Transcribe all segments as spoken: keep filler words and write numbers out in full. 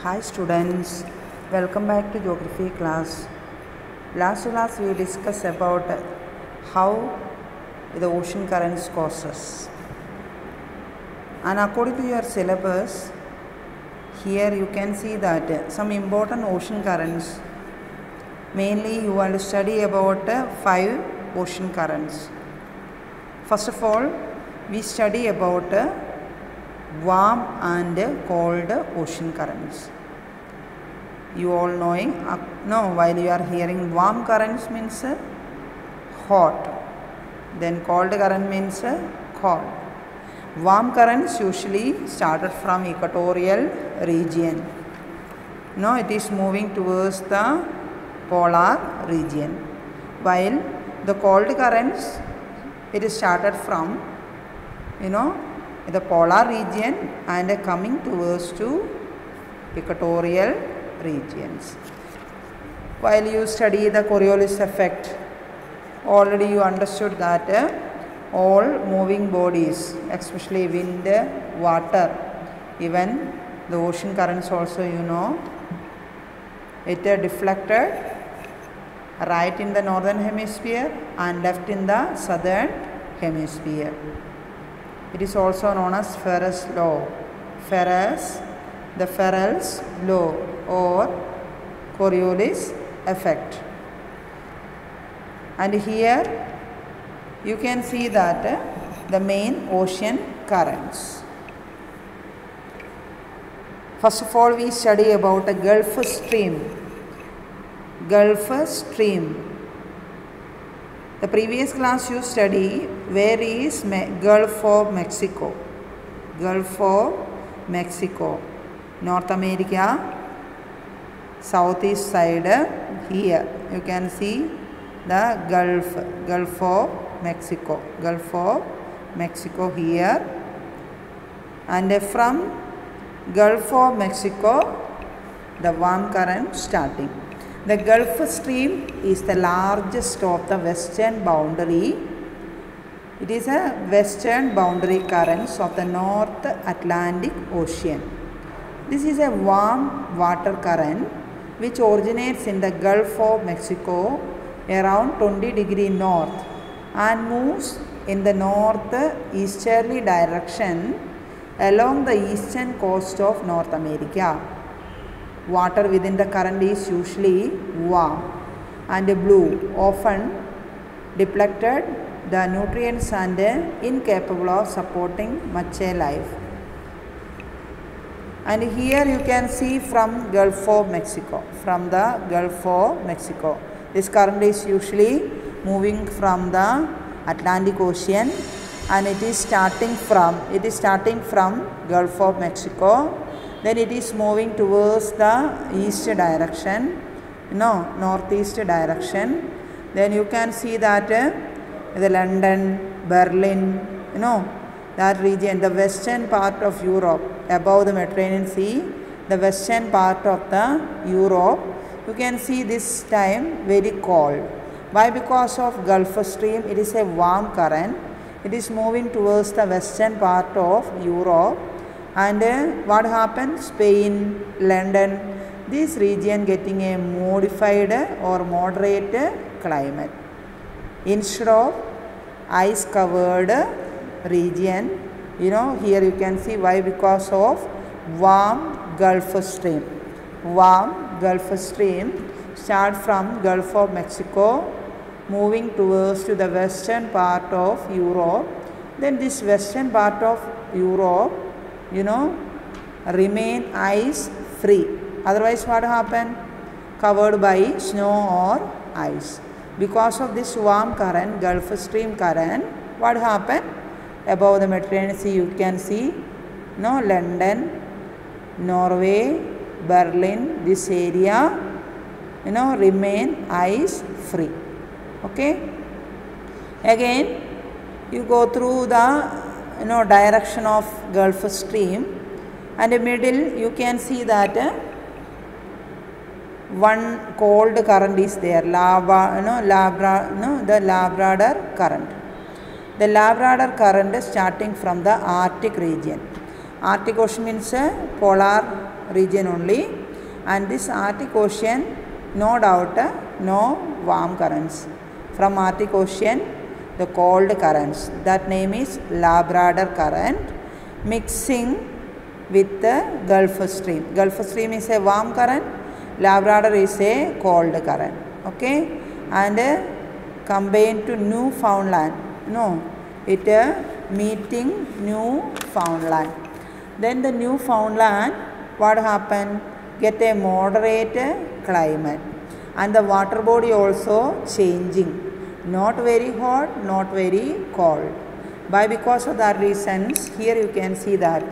Hi students, welcome back to geography class. Last class we discussed about how the ocean currents causes. And according to your syllabus, here you can see that some important ocean currents. Mainly you want to study about five ocean currents. First of all, we study about warm and cold ocean currents. You all knowing, uh, no, while you are hearing warm currents means uh, hot, then cold current means uh, cold. Warm currents usually started from equatorial region. No, it is moving towards the polar region, while the cold currents, it is started from, you know, the polar region and coming towards to equatorial regions. While you study the Coriolis effect, already you understood that uh, all moving bodies, especially wind, water, even the ocean currents also, you know, it uh, deflected right in the northern hemisphere and left in the southern hemisphere. It is also known as Ferrel's law. Ferrel's, the Ferrel's law or Coriolis effect. And here you can see that uh, the main ocean currents. First of all, we study about a Gulf Stream. Gulf Stream. The previous class you study where is Me Gulf of Mexico. Gulf of Mexico. North America, southeast side here. You can see the Gulf, Gulf of Mexico. Gulf of Mexico here. And from Gulf of Mexico, the warm current starting. The Gulf Stream is the largest of the western boundary. It is a western boundary currents of the North Atlantic Ocean. This is a warm water current which originates in the Gulf of Mexico around twenty degree north and moves in the northeasterly direction along the eastern coast of North America. Water within the current is usually warm and blue, often depleted the nutrients and incapable of supporting much life. And here you can see from Gulf of Mexico, from the Gulf of Mexico. This current is usually moving from the Atlantic Ocean and it is starting from, it is starting from Gulf of Mexico. Then it is moving towards the east direction, no, northeast direction. Then you can see that uh, the London, Berlin, you know, that region, the western part of Europe, above the Mediterranean Sea, the western part of the Europe, you can see this time very cold. Why? Because of Gulf Stream, it is a warm current. It is moving towards the western part of Europe. And uh, what happened? Spain, London, this region getting a modified or moderate climate. Instead of ice covered region, you know, here you can see why, because of warm Gulf Stream. Warm Gulf Stream start from Gulf of Mexico, moving towards to the western part of Europe. Then this western part of Europe, you know, remain ice free. Otherwise what happen? Covered by snow or ice. Because of this warm current, Gulf Stream current, what happened? Above the Mediterranean Sea you can see, you know, London, Norway, Berlin, this area, you know, remain ice free. Okay. Again you go through the, you know, direction of Gulf Stream, and in the middle you can see that uh, one cold current is there, lava, you know, Labra, you know, the Labrador current. The Labrador current is starting from the Arctic region. Arctic Ocean means uh, polar region only. and this Arctic Ocean, no doubt, no warm currents. From Arctic Ocean, the cold currents, that name is Labrador current, mixing with the Gulf Stream. Gulf Stream is a warm current, Labrador is a cold current, okay, and uh, combined to Newfoundland, no, it uh, meeting Newfoundland. Then the Newfoundland, what happened? Get a moderate climate, and the water body also changing, not very hot, not very cold. By because of that reasons, here you can see that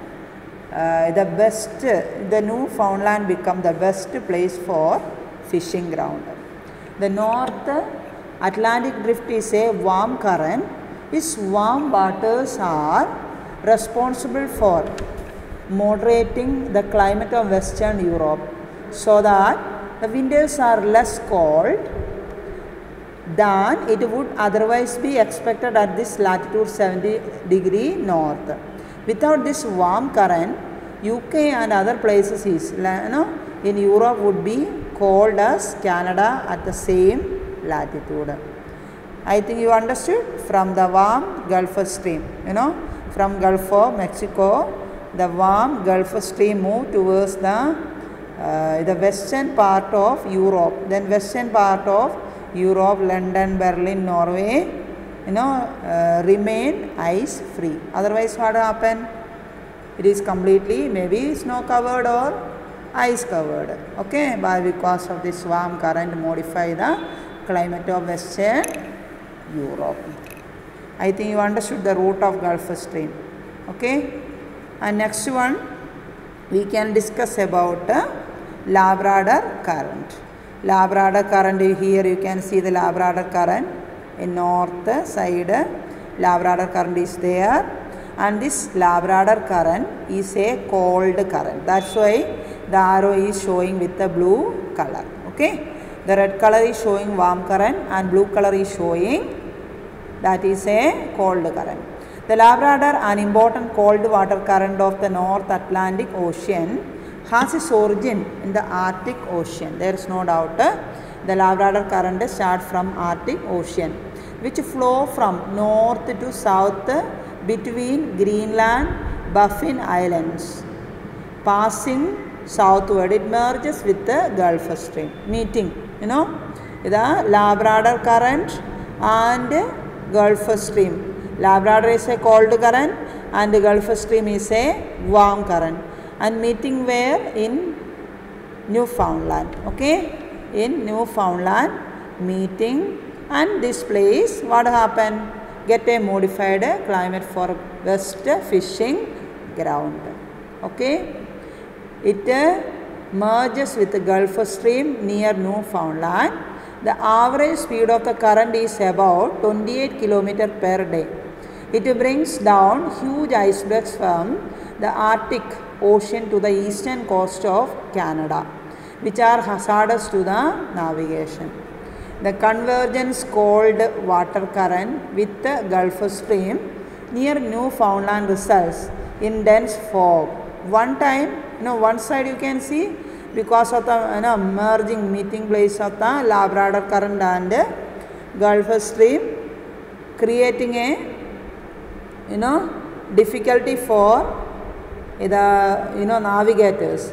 uh, the best, the Newfoundland become the best place for fishing ground. The North Atlantic Drift is a warm current. Its warm waters are responsible for moderating the climate of Western Europe, so that the winters are less cold than it would otherwise be expected at this latitude seventy degree north. Without this warm current, U K and other places is, you know, in Europe would be cold as Canada at the same latitude. I think you understood. From the warm Gulf Stream, you know, from Gulf of Mexico, the warm Gulf Stream moved towards the uh, the western part of Europe. Then western part of Europe, London, Berlin, Norway, you know, uh, remain ice free. Otherwise, what happened? It is completely maybe snow covered or ice covered. Okay, but because of this warm current modify the climate of Western Europe. I think you understood the route of Gulf Stream. Okay, and next one we can discuss about uh, Labrador current. Labrador current, here you can see the Labrador current in north side. Labrador current is there, and this Labrador current is a cold current. That's why the arrow is showing with the blue color. Okay, the red color is showing warm current and blue color is showing that is a cold current. The Labrador, an important cold water current of the North Atlantic Ocean, has its origin in the Arctic Ocean. There is no doubt. The Labrador current starts from Arctic Ocean, which flow from north to south between Greenland, Baffin Islands. Passing southward, it merges with the Gulf Stream, meeting, you know, the Labrador current and Gulf Stream. Labrador is a cold current and the Gulf Stream is a warm current, and meeting where? In Newfoundland. Okay, in Newfoundland meeting, and this place what happened? Get a modified climate for best fishing ground. Okay, it uh, merges with the Gulf Stream near Newfoundland. The average speed of the current is about twenty-eight kilometers per day. It brings down huge icebergs from the Arctic Ocean to the eastern coast of Canada, which are hazardous to the navigation. The convergence cold water current with the Gulf Stream near Newfoundland results in dense fog. One time, you know, one side you can see, because of the, you know, merging meeting place of the Labrador current and Gulf Stream, creating a, you know, difficulty for the, you know, navigators.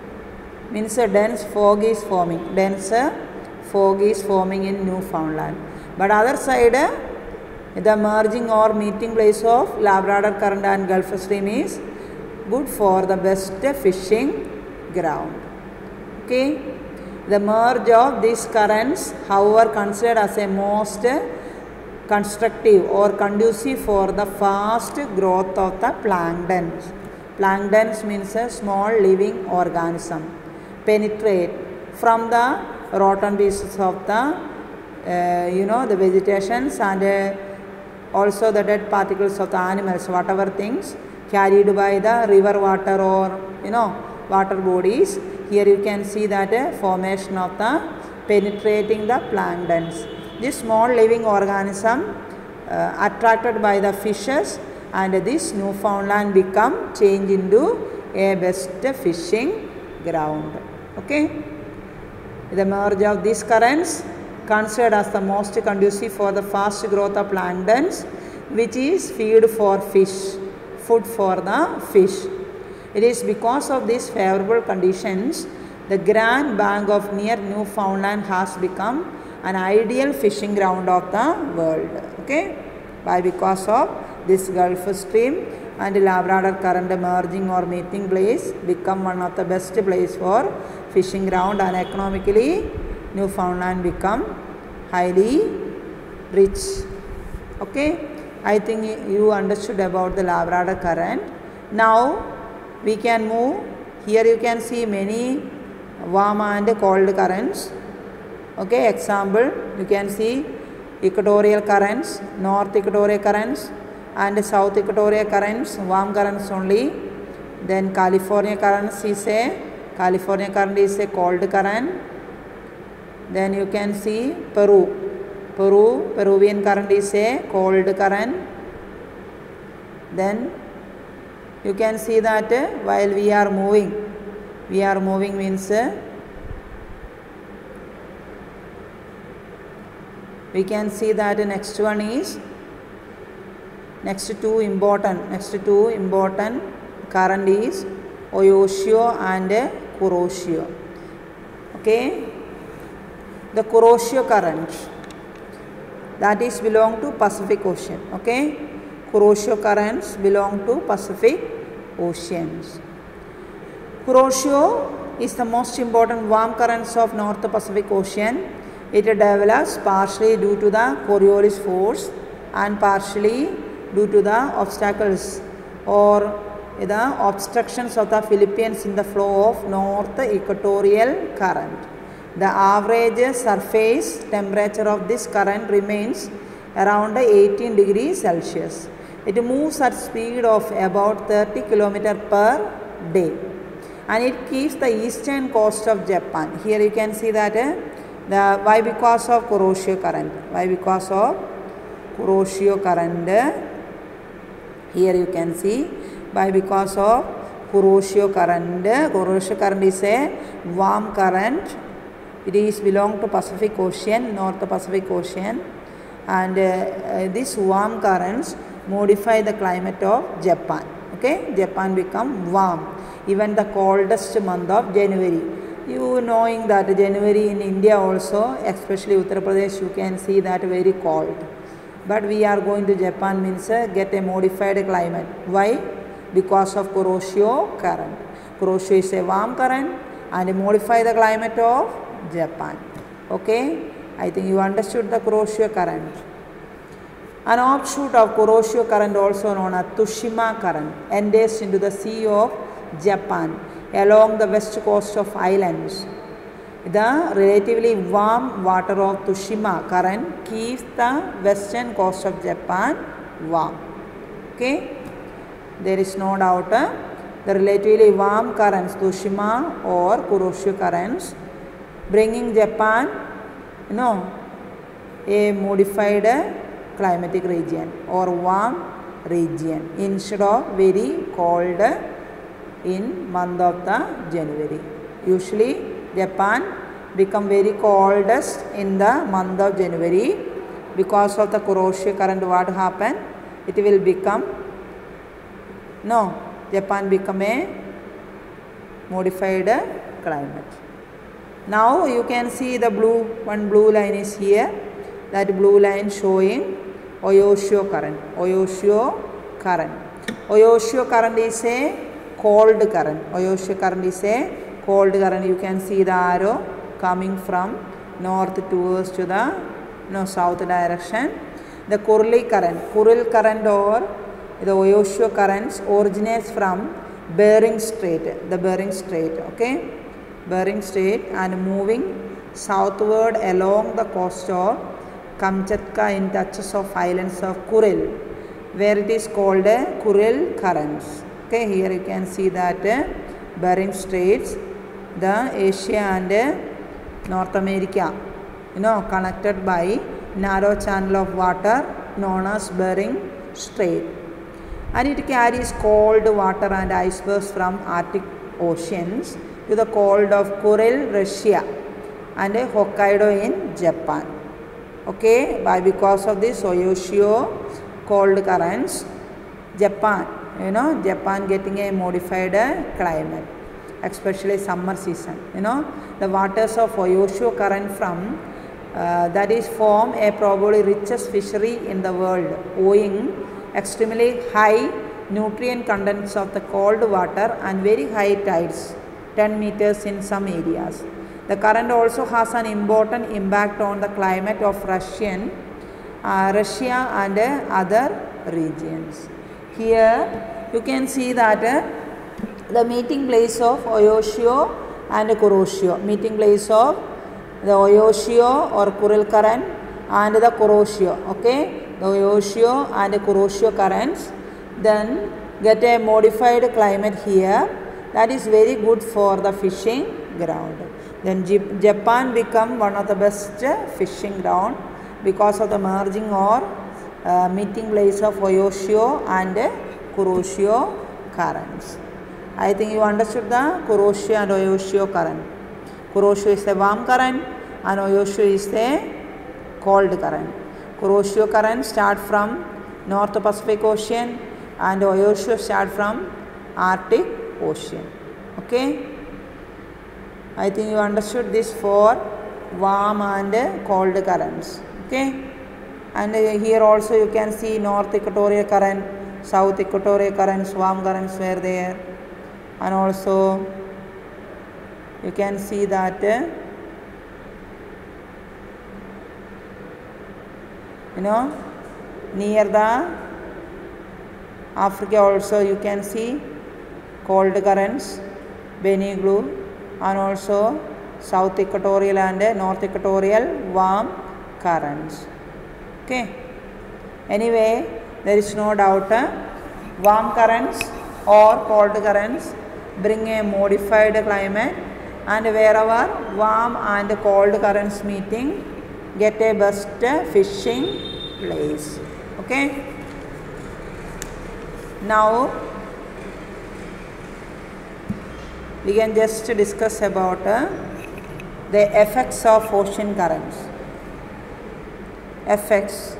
Means a dense fog is forming. Dense fog is forming in Newfoundland. But other side, the merging or meeting place of Labrador current and Gulf Stream is good for the best fishing ground. Okay, the merge of these currents, however, considered as a most constructive or conducive for the fast growth of the plankton. Plankton means a small living organism. Penetrate from the rotten pieces of the, uh, you know, the vegetations and uh, also the dead particles of the animals, whatever things carried by the river water or, you know, water bodies. Here you can see that uh, formation of the penetrating the planktons. This small living organism uh, attracted by the fishes, and this Newfoundland become changed into a best fishing ground. Okay, the merge of these currents considered as the most conducive for the fast growth of planktons, which is feed for fish, food for the fish. It is because of these favorable conditions the Grand Bank of near Newfoundland has become an ideal fishing ground of the world. Okay, by because of this Gulf Stream and Labrador Current merging or meeting place become one of the best place for fishing ground, and economically Newfoundland become highly rich. Okay, I think you understood about the Labrador Current. Now we can move. Here you can see many warm and cold currents. Okay, example you can see equatorial currents, north equatorial currents and south equatorial currents, warm currents only. Then California currents is a California current is a cold current. Then you can see Peru. Peru, Peruvian current is a cold current. Then you can see that uh, while we are moving, we are moving means uh, we can see that uh, next one is next two important next two important current is Oyashio and uh, Kuroshio. Okay, the Kuroshio current, that is belong to Pacific Ocean. Okay, Kuroshio currents belong to Pacific Oceans. Kuroshio is the most important warm currents of North Pacific Ocean. It develops partially due to the Coriolis force and partially due to the obstacles or the obstructions of the Philippines in the flow of North Equatorial Current. The average surface temperature of this current remains around eighteen degrees Celsius. It moves at speed of about thirty kilometers per day, and it keeps the eastern coast of Japan. Here you can see that uh, the why because of Kuroshio current. Why because of Kuroshio current. Uh, here you can see by because of Kuroshio current. Kuroshio current is a warm current. It is belong to Pacific Ocean, North Pacific Ocean, and uh, uh, these warm currents modify the climate of Japan. Okay, Japan become warm. Even the coldest month of January. You knowing that January in India also, especially Uttar Pradesh, you can see that very cold. But we are going to Japan means uh, get a modified climate. Why? Because of Kuroshio current. Kuroshio is a warm current and modify the climate of Japan. Okay, I think you understood the Kuroshio current. An offshoot of Kuroshio current, also known as Tsushima current, enters into the Sea of Japan along the west coast of islands. The relatively warm water of Tsushima current keeps the western coast of Japan warm. Okay, there is no doubt uh, the relatively warm currents, Tsushima or Kuroshio currents, bringing Japan, you know, a modified uh, climatic region or warm region instead of very cold uh, in month of the January. Usually Japan become very coldest in the month of January. Because of the Kuroshio current, what happen? It will become, no, Japan become a modified uh, climate. Now you can see the blue, one blue line is here. That blue line showing Oyashio current. Oyashio current. Oyashio current is a cold current. Oyashio current is a cold current. You can see the arrow coming from north towards to the no, south direction. The Kuril current. Kuril current or the Oyashio currents originates from Bering Strait. The Bering Strait. Okay. Bering Strait and moving southward along the coast of Kamchatka in touches of islands of Kuril, where it is called a Kuril currents. Okay, here you can see that uh, Bering Straits, the Asia and uh, North America, you know, connected by narrow channel of water known as Bering Strait, and it carries cold water and icebergs from Arctic oceans to the cold of Kuril, Russia, and Hokkaido in Japan. Okay, by because of this Oyashio cold currents, Japan, you know, Japan getting a modified uh, climate, especially summer season. You know, the waters of Oyashio current from uh, that is form a probably richest fishery in the world, owing extremely high nutrient contents of the cold water and very high tides, ten meters in some areas. The current also has an important impact on the climate of Russian, uh, Russia and uh, other regions. Here you can see that uh, the meeting place of Oyashio and Kuroshio, meeting place of the Oyashio or Kuril current and the Kuroshio. Okay, the Oyashio and the Kuroshio currents then get a modified climate here, that is very good for the fishing ground. Then Japan become one of the best fishing ground because of the merging or uh, meeting place of Oyashio and Kuroshio currents. I think you understood the Kuroshio and Oyashio current. Kuroshio is a warm current and Oyashio is a cold current. Kuroshio current start from North Pacific Ocean and Oyashio start from Arctic Ocean. Okay, I think you understood this for warm and cold currents. Okay, and here also you can see North Equatorial current, South Equatorial currents, warm currents were there, and also you can see that you know near the Africa also you can see cold currents, Beniglu, and also South Equatorial and North Equatorial warm currents. Okay, anyway, there is no doubt uh, warm currents or cold currents bring a modified climate, and wherever warm and cold currents meeting get a best fishing place. Okay, now we can just discuss about uh, the effects of ocean currents. Effects.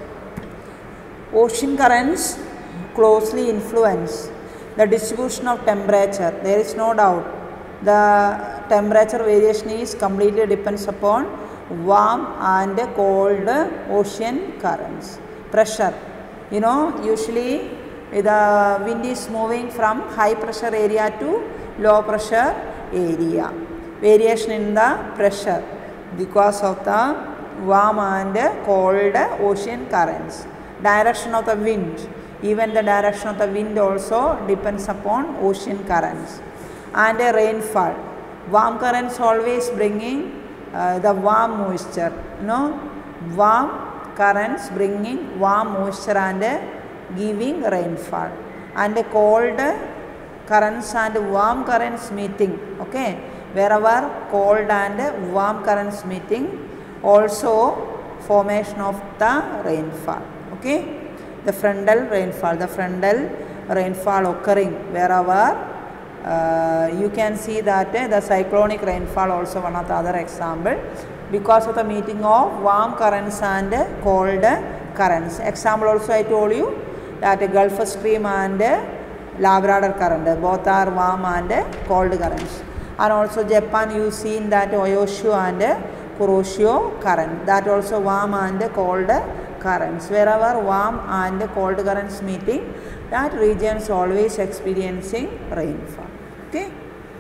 Ocean currents closely influence the distribution of temperature. There is no doubt the temperature variation is completely depends upon warm and cold ocean currents. Pressure, you know, usually the wind is moving from high pressure area to low pressure area. Variation in the pressure because of the warm and cold ocean currents. Direction of the wind, even the direction of the wind also depends upon ocean currents. And rainfall. Warm currents always bringing uh, the warm moisture, you know, warm currents bringing warm moisture and giving rainfall. And cold currents and warm currents meeting. Okay, wherever cold and warm currents meeting, also formation of the rainfall. Okay, the frontal rainfall, the frontal rainfall occurring wherever uh, you can see that uh, the cyclonic rainfall also one of the other example because of the meeting of warm currents and cold currents. Example also I told you that Gulf Stream and Labrador current both are warm and cold currents. And also Japan you seen that Oyashio and Kuroshio current, that also warm and cold currents. Wherever warm and cold currents meeting, that region is always experiencing rainfall. Okay,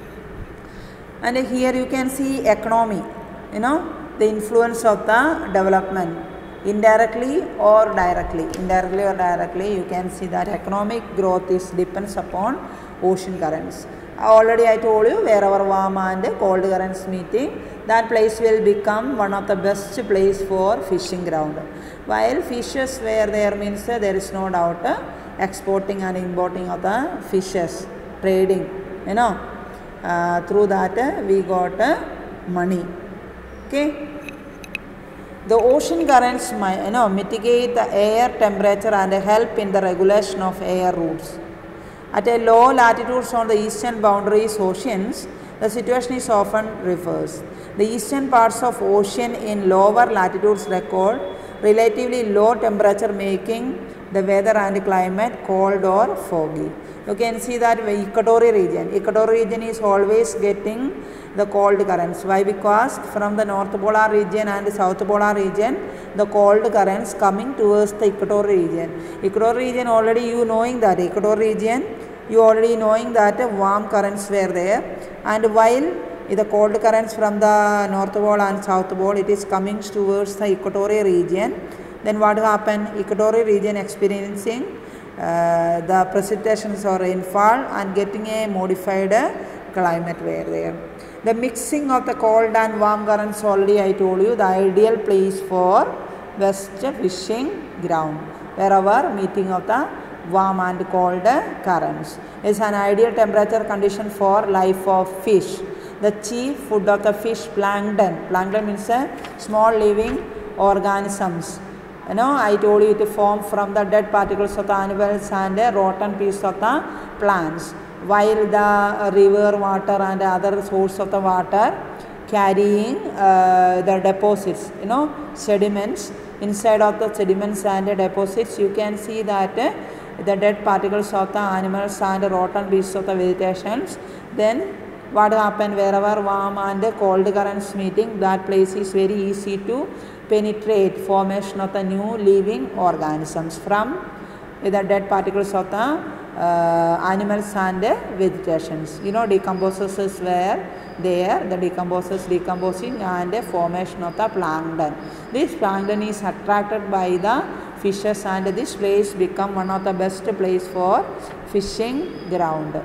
and here you can see economy, you know, the influence of the development indirectly or directly. Indirectly or directly you can see that economic growth is depends upon ocean currents. Already I told you wherever warm and cold currents meeting, that place will become one of the best place for fishing ground. While fishes were there means uh, there is no doubt uh, exporting and importing of the fishes, trading, you know, uh, through that uh, we got uh, money. Okay, the ocean currents might, you know, mitigate the air temperature and help in the regulation of air routes. At a low latitudes on the eastern boundaries oceans, The situation is often reversed. The eastern parts of ocean in lower latitudes record relatively low temperature, making the weather and climate cold or foggy. You can see that the equatorial region, equatorial region is always getting the cold currents. Why? Because from the north polar region and south polar region, the cold currents coming towards the equatorial region. Equatorial region already you knowing that equatorial region, you already knowing that warm currents were there, and while the cold currents from the north pole and south pole, it is coming towards the equatorial region. Then what happened? Equatorial region experiencing uh, the precipitations or rainfall and getting a modified uh, climate were there. The mixing of the cold and warm currents, already I told you, the ideal place for west fishing ground, wherever meeting of the warm and cold currents is an ideal temperature condition for life of fish. The chief food of the fish, plankton. Plankton means a small living organisms. You know, I told you it form from the dead particles of the animals and a rotten piece of the plants, while the river water and other source of the water carrying uh, the deposits, you know, sediments. Inside of the sediments and the deposits, you can see that uh, the dead particles of the animals and the rotten pieces of the vegetations. Then what happened? Wherever warm and cold currents meeting, that place is very easy to penetrate formation of the new living organisms from the dead particles of the uh, animals and vegetations. You know, decomposers were there, the decomposers decomposing and the formation of the plankton. This plankton is attracted by the fishes and this place become one of the best place for fishing ground.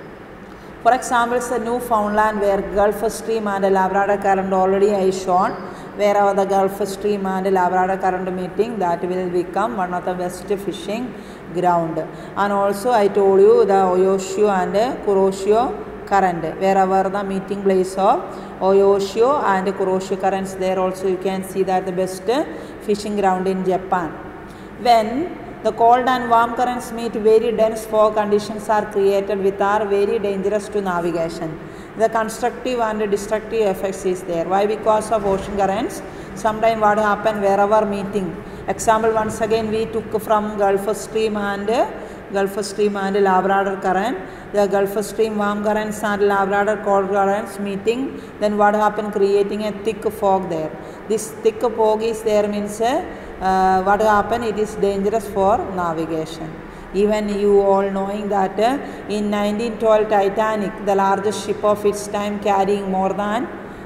For example, the Newfoundland, where Gulf Stream and Labrador Current already I shown, wherever the Gulf Stream and Labrador Current meeting, that will become one of the best fishing ground. And also I told you the Ohio and Kuroshio Current, wherever the meeting place of Ohio and Kuroshio currents, there also you can see that the best fishing ground in Japan. When the cold and warm currents meet, very dense fog conditions are created which are very dangerous to navigation. The constructive and destructive effects is there. Why? Because of ocean currents. Sometimes what happen wherever meeting. Example, once again we took from Gulf Stream and Gulf Stream and Labrador Current. The Gulf Stream warm currents and Labrador cold currents meeting. Then what happened? Creating a thick fog there. This thick fog is there means uh, what happened? It is dangerous for navigation. Even you all knowing that uh, in nineteen twelve Titanic, the largest ship of its time carrying more than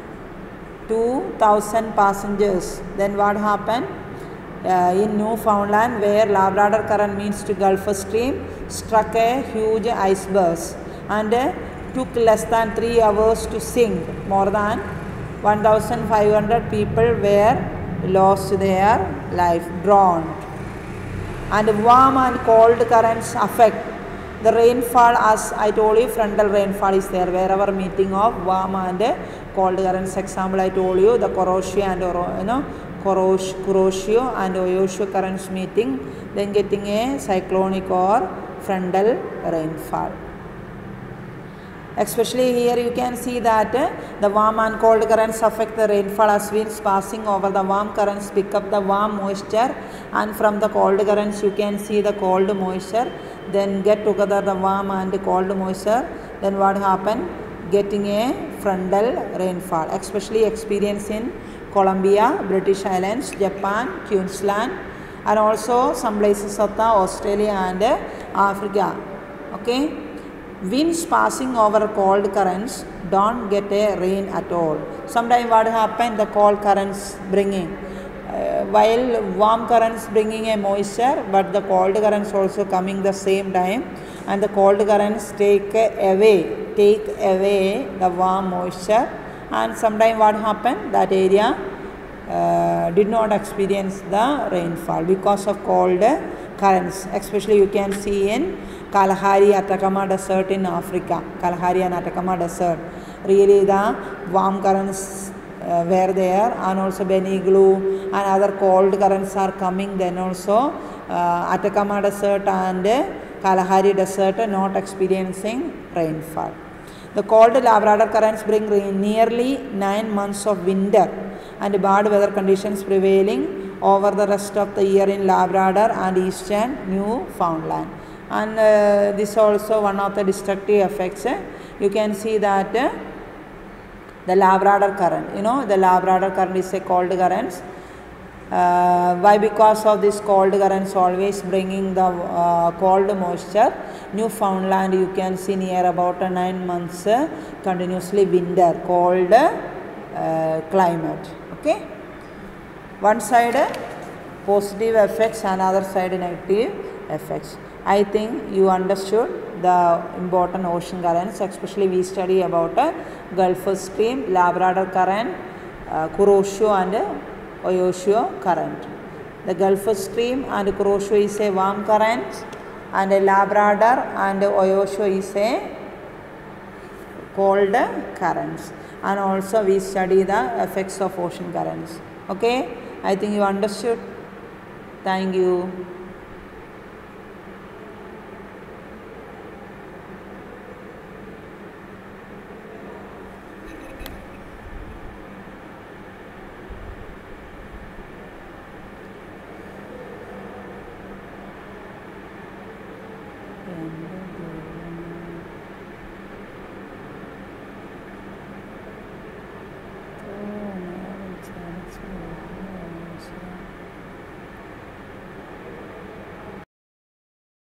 two thousand passengers. Then what happened? Uh, in Newfoundland, where Labrador Current means to Gulf Stream, struck a huge iceberg and uh, took less than three hours to sink. More than one thousand five hundred people were lost their life, drowned. And warm and cold currents affect the rainfall. As I told you, frontal rainfall is there wherever meeting of warm and cold currents. Example, I told you the Kuroshio and you know Kuroshio and Ohio currents meeting, then getting a cyclonic or frontal rainfall. Especially here you can see that uh, the warm and cold currents affect the rainfall as winds passing over the warm currents pick up the warm moisture, and from the cold currents you can see the cold moisture, then get together the warm and cold moisture, then what happen? Getting a frontal rainfall, especially experienced in Colombia, British Islands, Japan, Queensland, and also some places of the Australia and uh, Africa. Okay. Winds passing over cold currents don't get a rain at all. Sometimes what happen? The cold currents bringing, uh, while warm currents bringing a moisture, but the cold currents also coming the same time, and the cold currents take away, take away the warm moisture, and sometimes what happen? That area uh, did not experience the rainfall because of cold currents. Especially you can see in Kalahari Atacama Desert in Africa. Kalahari and Atacama Desert. Really the warm currents uh, were there, and also Beniglu and other cold currents are coming. Then also uh, Atacama Desert and uh, Kalahari Desert not experiencing rainfall. The cold Labrador currents bring nearly nine months of winter and bad weather conditions prevailing over the rest of the year in Labrador and eastern Newfoundland. And uh, this also one of the destructive effects. You can see that uh, the Labrador current, you know, the Labrador current is a cold current. Uh, why? Because of this cold currents always bringing the uh, cold moisture. Newfoundland, you can see near about uh, nine months uh, continuously winter, cold uh, climate. Okay, one side uh, positive effects, another side negative effects. I think you understood the important ocean currents, especially we study about uh, Gulf Stream, Labrador current, uh, Kuroshio and uh, Oyashio current. The Gulf Stream and Kuroshio is a warm current, and a Labrador and Oyashio is a cold currents. And also we study the effects of ocean currents. Okay, I think you understood. Thank you.